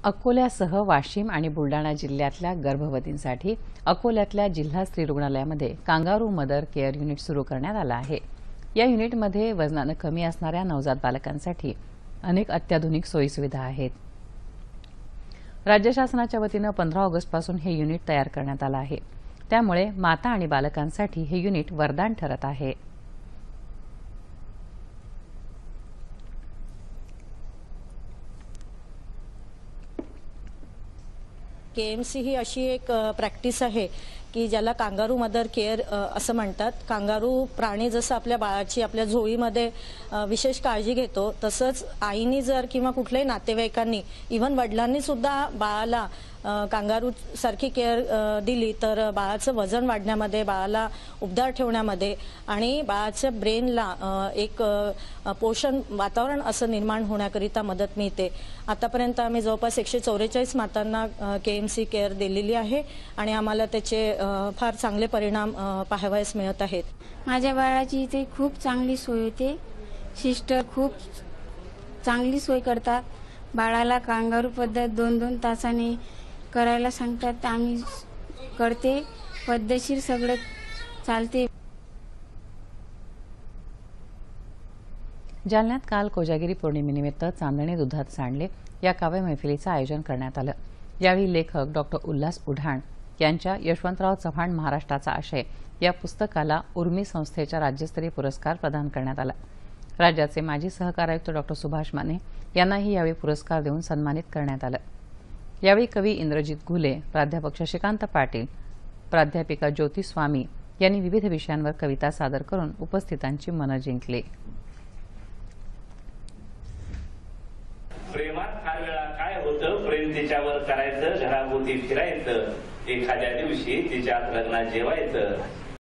अकोल्यासह वाशिम आणि बुलढाणा जिल्ह्यातल्या गर्भवतींसाठी अकोल्यातल्या जिल्हा स्त्री रुग्णालयामध्ये कांगारू मदर केअर युनिट सुरू करण्यात आलं आहे। या युनिटमध्ये वजनाने कमी असणाऱ्या नवजात बालकांसाठी अनेक अत्याधुनिक सोयीसुविधा आहेत। राज्य शासनाच्या वतीने 15 ऑगस्टपासून हे युनिट तयार करण्यात आलं आहे। त्यामुळे माता आणि बालकांसाठी हे युनिट वरदान ठरत आहे। केएमसी ही अशी एक प्रॅक्टिस आहे की ज्याला कांगारू मदर केअर असं म्हणतात। कांगारू प्राणी जसं आपल्या बाळाची आपल्या झोळीमध्ये विशेष काळजी घेतो, तसंच आईनी जर किंवा कुठल्याही नातेवाईकांनी इव्हन वडिलांनी सुद्धा बाळाला कांगारू सारखी केअर दिली तर बाळाचं वजन वाढण्यामध्ये, बाळाला उबदार ठेवण्यामध्ये आणि बाळाच्या ब्रेनला एक पोषण वातावरण असं निर्माण होण्याकरिता मदत मिळते। आतापर्यंत आम्ही जवळपास 144 मातांना केएमसी केअर दिलेली आहे आणि आम्हाला त्याचे फार चांगले परिणाम पाहावयास मिळत आहेत। माझ्या बाळाची इथे खूप चांगली सोय होते। सिस्टर खूप चांगली सोय करतात। बाळाला कांगारू पद्धत 2-2 तासाने करायला सांगतात, आम्ही करते, पद्धतशीर सगळं चालते। जालन्यात काल कोजागिरी पौर्णिमेनिमित्त चांदणे दुधात सांडले या काव्य मैफिलीचं आयोजन करण्यात आलं। यावेळी लेखक डॉ. उल्हास उढाण यांच्या यशवंतराव चव्हाण महाराष्ट्राचा आशय या पुस्तकाला उर्मी संस्थेच्या राज्यस्तरीय पुरस्कार प्रदान करण्यात आला। राज्याचे माजी सहकार आयुक्त डॉ. सुभाष माने यांनाही यावेळी पुरस्कार देऊन सन्मानित करण्यात आलं। यावेळी कवी इंद्रजित घुले, प्राध्यापक शशिकांत पाटील, प्राध्यापिका ज्योती स्वामी यांनी विविध विषयांवर कविता सादर करून उपस्थितांची मनं जिंकली। प्रेमात फार वेळा काय होतं, प्रेम तिच्यावर करायचं, घराभोवती फिरायचं, एखाद्या दिवशी तिच्यात लग्नात जेवायचं।